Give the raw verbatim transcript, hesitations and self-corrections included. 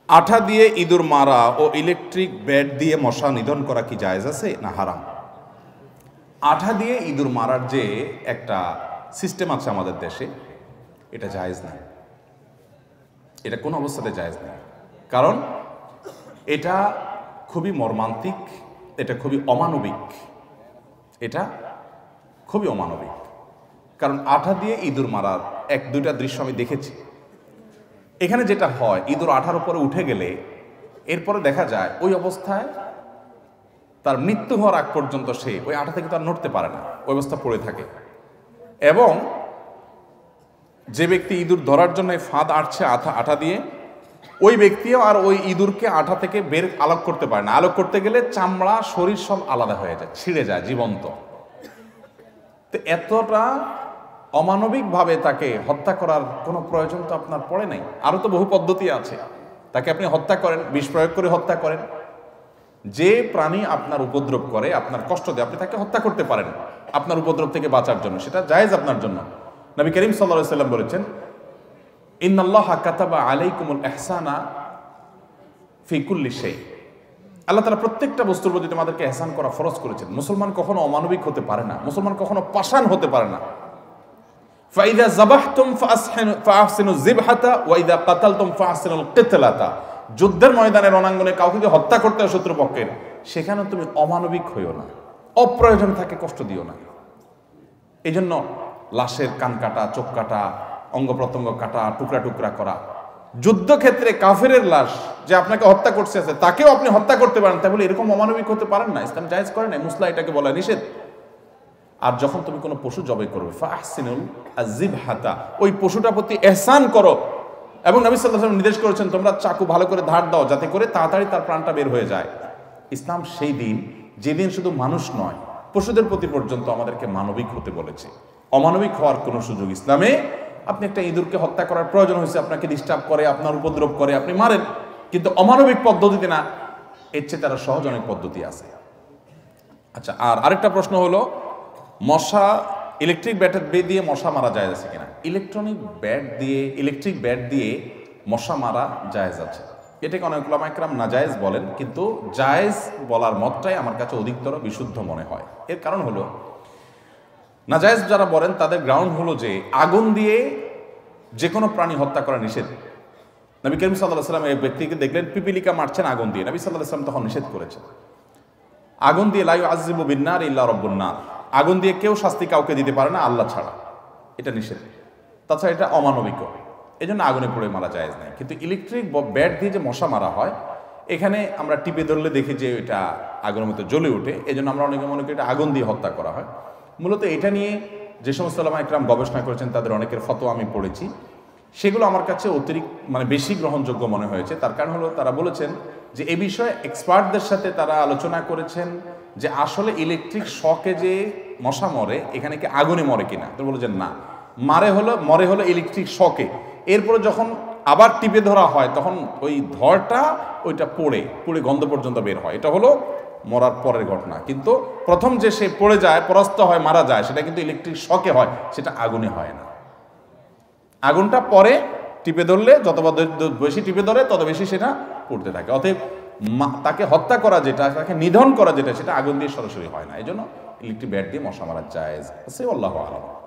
আঠা দিয়ে ইঁদুর মারা ও ইলেকট্রিক ব্যাট দিয়ে মশা নিধন করা কি জায়েজ আছে না হারাম? আঠা দিয়ে ইঁদুর মারার যে একটা সিস্টেম আছে আমাদের দেশে, এটা জায়েজ না, এটা কোনো অবস্থাতে জায়েজ না। কারণ এটা খুবই মর্মান্তিক, এটা খুবই অমানবিক, এটা খুবই অমানবিক। কারণ আঠা দিয়ে ইঁদুর মারার এক দুইটা দৃশ্য আমি দেখেছি। এখানে যেটা হয়, ইঁদুর আঠার উপরে উঠে গেলে এরপরে দেখা যায় ওই অবস্থায় তার মৃত্যু হওয়ার আগ পর্যন্ত সে ওই আঠা থেকে তার নড়তে পারে না, ওই অবস্থা পড়ে থাকে। এবং যে ব্যক্তি ইঁদুর ধরার জন্য ফাঁদ আটছে আঠা আঠা দিয়ে, ওই ব্যক্তিও আর ওই ইঁদুরকে আঠা থেকে বের আলোক করতে পারে না। আলোক করতে গেলে চামড়া শরীর সব আলাদা হয়ে যায়, ছিঁড়ে যায় জীবন্ত। তো এতটা অমানবিকভাবে তাকে হত্যা করার কোনো প্রয়োজন তো আপনার পড়ে নাই। আরও তো বহু পদ্ধতি আছে, তাকে আপনি হত্যা করেন, বিষ প্রয়োগ করে হত্যা করেন। যে প্রাণী আপনার উপদ্রব করে, আপনার কষ্ট দেয়, আপনি তাকে হত্যা করতে পারেন আপনার উপদ্রব থেকে বাঁচার জন্য, সেটা জায়েজ আপনার জন্য। নবী করিম সাল্লাল্লাহু আলাইহি ওয়াসাল্লাম বলেছেন, ইন্নাল্লাহা কাতাবা আলাইকুমুল ইহসানা ফি কুল্লি শাই। আল্লাহ তাআলা প্রত্যেকটা বস্তুর প্রতি আমাদেরকে ইহসান করা ফরজ করেছেন। মুসলমান কখনো অমানবিক হতে পারে না, মুসলমান কখনো পাষাণ হতে পারে না। ফাইদা যাবাহতুম ফাআসহিনু ফাআহসিনু যিবহাতা ওয়া ইযা কাতালতুম ফাআহসিনুল কিতলাতা। যুদ্ধের ময়দানে রণাঙ্গনে কাউকে যদি হত্যা করতে হয় শত্রুপক্ষের, সেখানে তুমি অমানবিক হইও না, অপ্রয়োজনে তাকে কষ্ট দিও না। এই জন্য লাশের কান কাটা, চোখ কাটা, অঙ্গ প্রত্যঙ্গ কাটা, টুকরা টুকরা করা, যুদ্ধক্ষেত্রে কাফেরের লাশ যে আপনাকে হত্যা করছে আছে তাকেও আপনি হত্যা করতে পারেন, তাই বলে এরকম অমানবিক হতে পারেন না। ইসলাম জায়েজ করে না, মুসলা এটাকে বলা নিষেধ। আর যখন তুমি কোনো পশু জবাই করবে, ফাহসিনুল যিবহাতা, ওই পশুটার প্রতি ইহসান করো। এবং নবী সাল্লাল্লাহু আলাইহি ওয়াসাল্লাম নির্দেশ করেছেন, তোমরা চাকু ভালো করে ধার দাও যাতে করে তাড়াতাড়ি তার প্রাণটা বের হয়ে যায়। ইসলাম সেই দিন, যেদিন শুধু মানুষ নয় পশুদের প্রতি পর্যন্ত আমাদেরকে মানবিক হতে বলেছে। অমানবিক হওয়ার কোনো সুযোগ ইসলামে। আপনি একটা ইঁদুরকে হত্যা করার প্রয়োজন হয়েছে, আপনাকে ডিস্টার্ব করে, আপনার উপদ্রব করে, আপনি মারেন, কিন্তু অমানবিক পদ্ধতিতে না। এর চেয়ে তারা সহজ অনেক পদ্ধতি আছে। আচ্ছা, আর আরেকটা প্রশ্ন হলো, মশা ইলেকট্রিক ব্যাটের বে দিয়ে মশা মারা জায়েজ আছে কিনা? ইলেকট্রনিক ব্যাট দিয়ে ইলেকট্রিক ব্যাট দিয়ে মশা মারা জায়েজ আছে। এটাকে অনেক উলামা ইকরাম নাজায়েজ বলেন, কিন্তু জায়েজ বলার মতটাই আমার কাছে অধিকতর বিশুদ্ধ মনে হয়। এর কারণ হলো, নাজায়েজ যারা বলেন তাদের গ্রাউন্ড হলো যে আগুন দিয়ে যে কোনো প্রাণী হত্যা করা নিষেধ। নবী করিম সাল্লাল্লাহু আলাইহি ওয়াসাল্লাম এক ব্যক্তিকে দেখলেন পিপিলিকা মারছেন আগুন দিয়ে, নবী সাল্লাল্লাহু আলাইহি ওয়াসাল্লাম তখন নিষেধ করেছেন। আগুন দিয়ে লা ইউআযযিবু বিন-নার ইল্লা রাব্বুন নার, আগুন দিয়ে কেউ শাস্তি কাউকে দিতে পারে না আল্লাহ ছাড়া, এটা নিষেধ। তাছাড়া এটা অমানবিক, এই জন্য আগুনে পড়ে মারা জায়েজ নাই। কিন্তু ইলেকট্রিক ব্যাট দিয়ে যে মশা মারা হয়, এখানে আমরা টিপে ধরলে দেখি যে এটা আগুনের মতো জ্বলে ওঠে, এই জন্য আমরা অনেকে মনে করি এটা আগুন দিয়ে হত্যা করা হয়। মূলত এটা নিয়ে যে সমস্ত উলামা ইকরাম গবেষণা করেছেন তাদের অনেকের ফতোয়া আমি পড়েছি, সেগুলো আমার কাছে অতিরিক্ত মানে বেশি গ্রহণযোগ্য মনে হয়েছে। তার কারণ হলো, তারা বলেছেন যে এ বিষয়ে এক্সপার্টদের সাথে তারা আলোচনা করেছেন যে আসলে ইলেকট্রিক শকে যে মশা মরে, এখানে কি আগুনে মরে কিনা। তো বলেছেন না, মারে হলো মরে হলো ইলেকট্রিক শকে। এরপরে যখন আবার টিপে ধরা হয় তখন ওই ধরটা ওইটা পড়ে পড়ে গন্ধ পর্যন্ত বের হয়, এটা হলো মরার পরের ঘটনা। কিন্তু প্রথম যে সে পড়ে যায়, পরাস্ত হয়, মারা যায়, সেটা কিন্তু ইলেকট্রিক শকে হয়, সেটা আগুনে হয় না। আগুনটা পরে টিপে ধরলে যত বেশি টিপে ধরে তত বেশি সেটা পড়তে থাকে। অতএব তাকে হত্যা করা যেটা, তাকে নিধন করা যেটা, সেটা আগুন দিয়ে সরাসরি হয় না। এই জন্য ইলেকট্রিক ব্যাট দিয়ে মশা মারা জায়েজ আছে, আল্লাহু আ'লাম।